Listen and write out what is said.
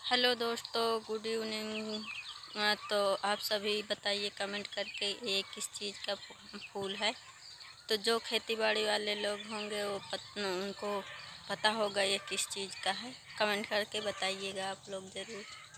Hello दोस्तों, good evening. तो आप सभी बताइए कमेंट करके ये किस चीज़ का फूल है। तो जो खेती बाड़ी वाले लोग होंगे वो उनको पता होगा ये किस चीज़ का है। कमेंट करके बताइएगा आप लोग ज़रूर।